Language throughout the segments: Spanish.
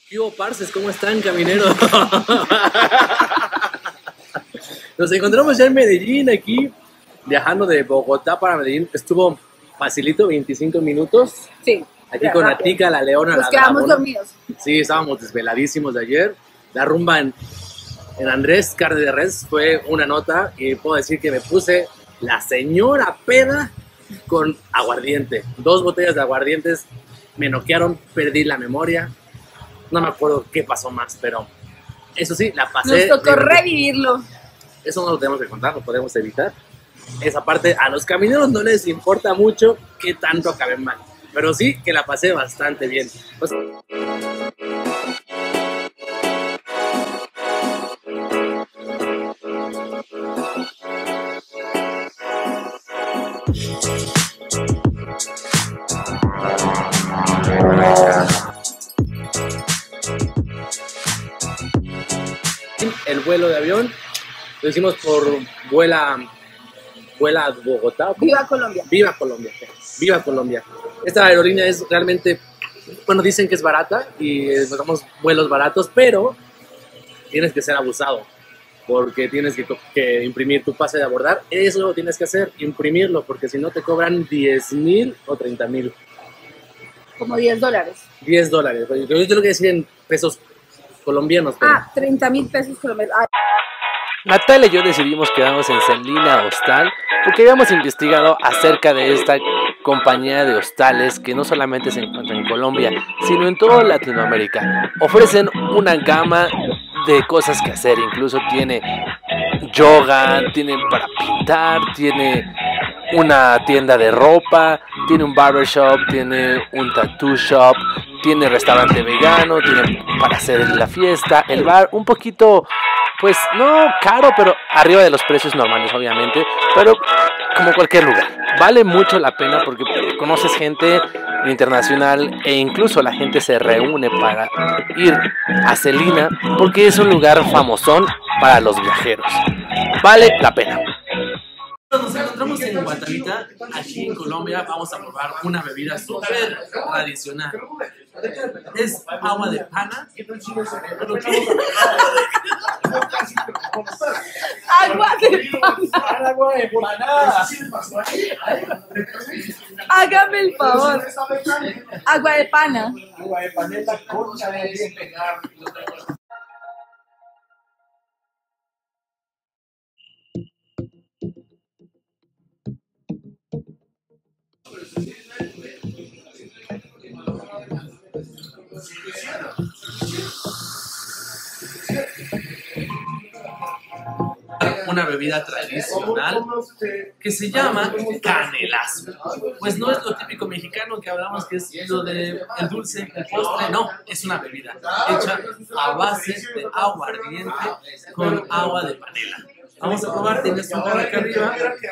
¿Qué hubo, parce? ¿Cómo están, camineros? Nos encontramos ya en Medellín, aquí, viajando de Bogotá para Medellín. Estuvo facilito, 25 minutos. Sí. Aquí con Atica, la Leona, Nos la quedamos Dragona. dormidos. Sí, estábamos desveladísimos de ayer. La rumba en Andrés, carne de res, fue una nota y puedo decir que me puse la señora peda con aguardiente. 2 botellas de aguardientes me noquearon, perdí la memoria. No me acuerdo qué pasó más, pero eso sí, la pasé. Nos tocó revivirlo. Eso no lo tenemos que contar, lo podemos evitar. Esa parte a los camineros no les importa mucho qué tanto acaben mal, pero sí que la pasé bastante bien. Pues, el vuelo de avión lo hicimos por Vuela a Bogotá. Viva Colombia. Viva Colombia. Viva Colombia. Esta aerolínea es realmente, bueno, dicen que es barata y damos vuelos baratos, pero tienes que ser abusado porque tienes que imprimir tu pase de abordar. Eso lo tienes que hacer, imprimirlo, porque si no te cobran 10,000 o 30,000. Como $10. $10. Yo tengo que decir en pesos colombianos. Pero... 30,000 pesos colombianos. Natalia y yo decidimos quedarnos en Celina Hostal porque habíamos investigado acerca de esta compañía de hostales que no solamente se encuentra en Colombia, sino en toda Latinoamérica. Ofrecen una gama de cosas que hacer, incluso tiene yoga, tienen para pintar, tiene una tienda de ropa, tiene un barbershop, tiene un tattoo shop, tiene restaurante vegano, tiene para hacer la fiesta, el bar, un poquito, pues no caro, pero arriba de los precios normales obviamente, pero como cualquier lugar. Vale mucho la pena porque conoces gente internacional e incluso la gente se reúne para ir a Celina porque es un lugar famosón para los viajeros. Vale la pena. Nos encontramos en Guatavita, aquí en Colombia. Vamos a probar una bebida súper tradicional. Es agua de pana. Agua de pana. Agua de pana. Hágame el favor. Agua de pana. Agua de panela con bien pegar. Una bebida tradicional que se llama canelazo. Pues no es lo típico mexicano que hablamos que es lo de el dulce, el postre, no, es una bebida hecha a base de aguardiente con agua de panela. Vamos a probar, tienes un par acá arriba.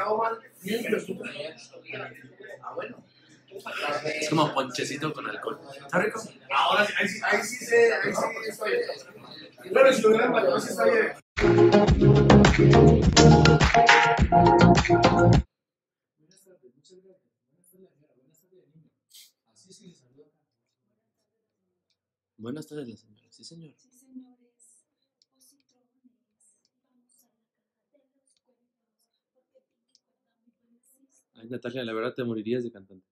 Es como ponchecito con alcohol. ¿Está rico? Ahora ahí sí está bien. Bueno, si lo hubieran bailado, sí está bien. Buenas tardes, la señora. Sí, señor. Ay, Natalia, la verdad te morirías de cantante.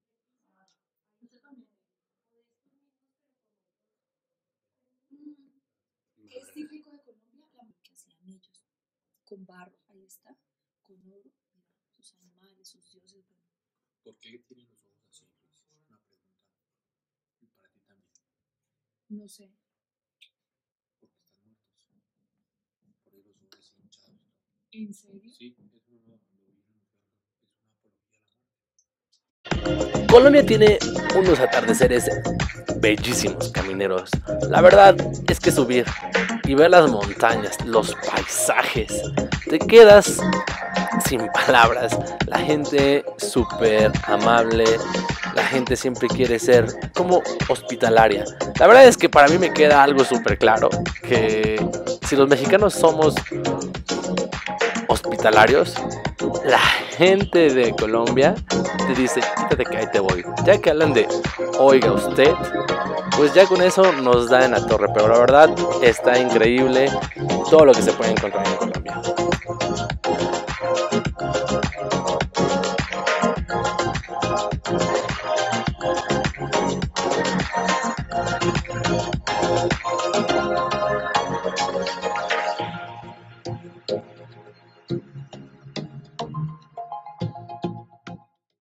Es típico de Colombia la que hacían ellos, con barro, ahí está, con oro, mira, sus animales, sus dioses. ¿Por qué tienen los ojos así, Luis? Una pregunta. Y para ti también. No sé. Porque están muertos. Por ahí los ojos así hinchados. ¿En serio? Sí, es una apología. Colombia tiene unos atardeceres bellísimos, camineros. La verdad es que subir y ver las montañas, los paisajes, te quedas sin palabras. La gente súper amable, la gente siempre quiere ser como hospitalaria. La verdad es que para mí me queda algo súper claro, que si los mexicanos somos hospitalarios, la gente de Colombia te dice, quítate que ahí te voy. Ya que hablan de, oiga usted, pues ya con eso nos da en la torre. Pero la verdad está increíble todo lo que se puede encontrar en Colombia.